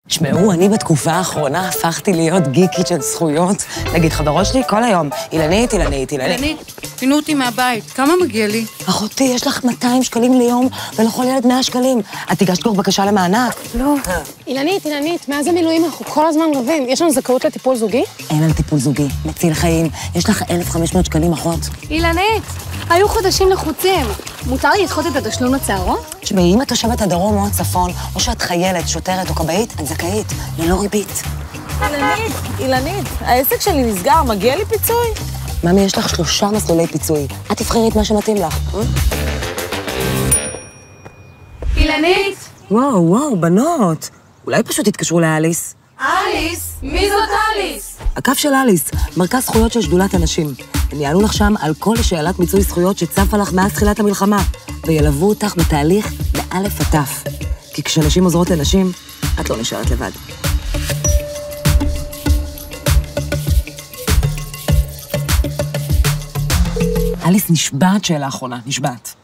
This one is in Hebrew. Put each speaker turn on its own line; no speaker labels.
תשמעו, אני בתקופה האחרונה הפכתי להיות גיקית של זכויות. נגיד, חברות שלי כל היום, אילנית.
אילנית, פינו אותי מהבית, כמה מגיע לי?
אחותי, יש לך 200 שקלים ליום, ולכל ילד 100 שקלים. את תיגשת כבר בקשה למענק?
לא.
אילנית, מאז המילואים אנחנו כל הזמן רבים. יש לנו זכאות לטיפול זוגי?
אין על טיפול זוגי, מציל חיים. יש לך 1,500 שקלים, אחות.
אילנית, היו חודשים לחוצים. מותר לי לדחות את התשלום לצהרון?
תשמעי, אם את תושבת הדרום או הצפון, או שאת חיילת, שוטרת או כבאית, את זכאית, ללא ריבית.
אילנית, העסק שלי נסגר, מגיע לי פיצוי?
ממי, יש לך 3 מסלולי פיצוי. את תבחרי את מה שמתאים לך.
אילנית!
וואו, בנות. אולי פשוט תתקשרו לאליס.
אליס? מי זאת אליס?
הקו של אליס, מרכז זכויות של שדולת הנשים. הם יעלו לך שם על כל שאלת מיצוי זכויות שצפה לך מאז תחילת המלחמה, וילוו אותך בתהליך מאלף עד תף. כי כשנשים עוזרות לנשים, את לא נשארת לבד. אליס נשבעת שאלה אחרונה, נשבעת.